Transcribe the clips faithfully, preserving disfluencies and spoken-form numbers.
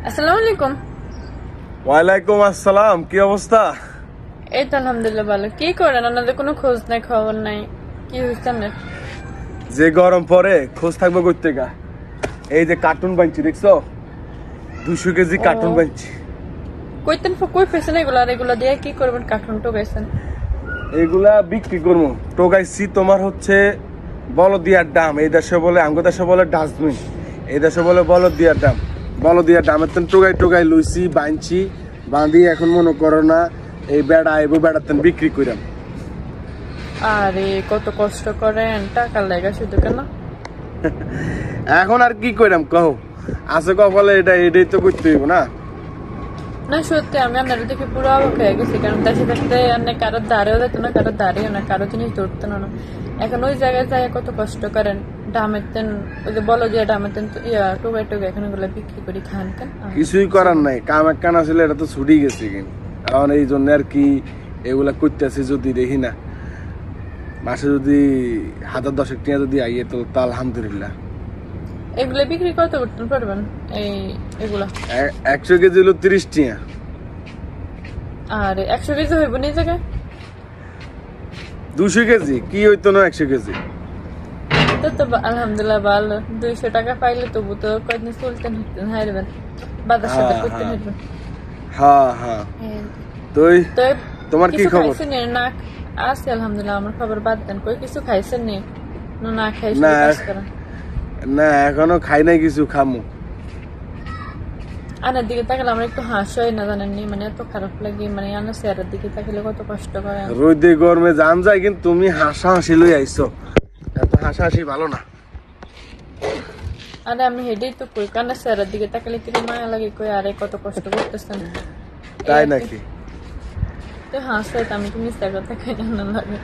আসসালামু আলাইকুম। ওয়ালাইকুম আসসালাম, কি অবস্থা? এই তো আলহামদুলিল্লাহ ভালো। কি করেন? আপনাদের কোনো খোঁজ নাই খবর নাই, কি হয়েছে না? যে গরম পরে খোঁজ থাকবো কই থেকে? এই যে কার্টুন বানছি দেখছো, দুশো কেজি কার্টুন বানছি। কইতেন কই ফেছেন এগুলা? আর এগুলা দিয়ে কি করবেন? কার্টুন টোকাইছেন? এগুলা বিক্রি করবো। টোকাইছি তোমার হচ্ছে বলদিয়ার ডাম, এই দেশে বলে, আঙ্গ দেশে বলে ডাস্টবিন, এই দেশে বলে বলদিয়ার ডাম। বলদিয়ার ডামের তেন টোকাই টোকাই লইছি, বানছি, বাঁধি। এখন মনে করো না এই বেড়া আইব, বেড়ার তেন বিক্রি করাম। আরে কত কষ্ট করেন, টাকা লাগা শুধু কেন? এখন আর কি কইরাম কও, আছে কপালে এটা, এটাই তো করতে হইব না। না সত্যি আমি আপনার দেখে পুরো অবাক হয়ে গেছি, কারণ দেশে থাকতে আপনি কারোর দাঁড়িয়েও যেত না, কারোর দাঁড়িয়েও না, কারো জিনিস ধরতেন না। এখন ওই জায়গায় যায় কত কষ্ট করেন, ডামের তেন ওই যে বলো যে ডামের তেন ইয়া টোকাই টোকাই এখন ওগুলো বিক্রি করি খান কেন? কিছুই করার নাই, কাম এক কান আসলে এটা তো ছুটি গেছে কিন্তু এখন এই জন্য আর কি এগুলা করতেছি। যদি দেখি না মাসে যদি হাজার দশেক টাকা যদি আইয়ে তো তা আলহামদুলিল্লাহ। এগুলো বিক্রি কত করতে পারবেন? এই এগুলা একশো কেজি হলো তিরিশ টাকা। আর একশো কেজি হইব না এই জায়গায়? দুশো কেজি কি হইতো না একশো কেজি? তো তো আলহামদুলিল্লাহ ভালো। দুইশো টাকা পাইলে তবু তো কয়েকদিন চলতেন হতেন, হারবেন বাজার সাথে করতে হারবেন। হ্যাঁ হ্যাঁ। তো তোমার কি খবর? না আছে আলহামদুলিল্লাহ, আমার খবর বাদ দেন। কই কিছু খাইছেন নি? না খাইছেন? না এখনো খাই নাই, কিছু খামু। আনার দিকে তাকালে আমার একটু হাসি হয় না জানেননি, মানে এত খারাপ লাগে, মানে আনার চেহারার দিকে তাকালে কত কষ্ট করে। রোদে গরমে জান যায়, কিন্তু তুমি হাসা হাসি লই আইছো, এত হাসা হাসি ভালো না। আরে আমি হেডেই তো কই, কানার চেহারার দিকে তাকালে কি মায়া লাগে, কই আরে কত কষ্ট করতেছেন। তাই নাকি? তো হাসে তো আমি কি মিথ্যা কথা কই না লাগে।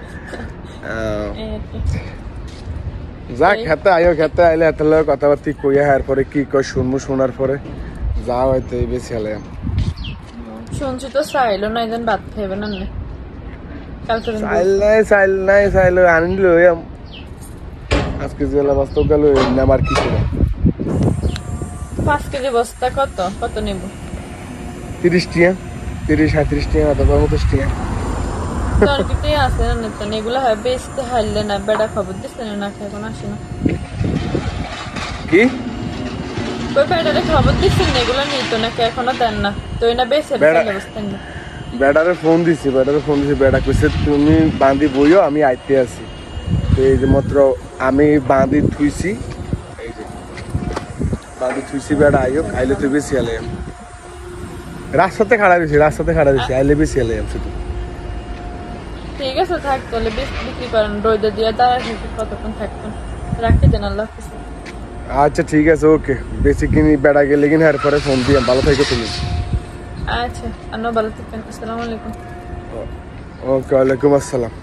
যা খেতে আয়ো, খেতে আইলে এত লোক কথাবার্তি কইয়া হার পরে কি কয় শুনবো, শোনার পরে যা হয়তো এই বেশি হলে শুনছি তো চাইলো না একজন ভাত খাইবে না। কালকে চাইল নাই চাইল নাই চাইল আনিল আজকে জেলা বাস্তব গেল আমার কি ছিল। পাঁচ কেজি বস্তা কত কত নেব? তিরিশ টিয়া, তিরিশ সাঁত্রিশ টিয়া অথবা পঁচিশ টিয়া। তোর কি আছে না? তো এগুলো হয় বেচতে হারলে না, বেড়া খবর দিচ্ছে না, না খাই এখন আসে না। কি কই বেড়ারে খবর দিচ্ছেন না এগুলো নিত নাকি এখনো দেন না? তো না বেচে বুঝতেন না। বেড়ারে ফোন দিছি, বেড়ারে ফোন দিছি, বেড়া কইছে তুমি বাঁধি বইও, আমি আইতে আছি। তো এই যে মাত্র আমি বাঁধি থুইছি, এই যে বাঁধি থুইছি, বেড়া আইও আইলে তুই বেশি আলে রাস্তাতে খাড়া দিছি, রাস্তাতে খাড়া দিছি, আইলে বেশি আলে শুধু। ঠিক আছে থাক, তাহলে বিক্রি করেন রোদে দিয়ে, তারা কতক্ষণ থাকবেন, রাখতে দেন। আল্লাহ হাফেজ। আচ্ছা ঠিক আছে, ওকে। বেশি কিনি বেড়া গেলে কিনা এর পরে ফোন দিয়ে ভালো থাকো তুমি। আচ্ছা, আনো ভালো থাকেন। আসসালামু আলাইকুম। ওকে, ওয়ালাইকুম আসসালাম।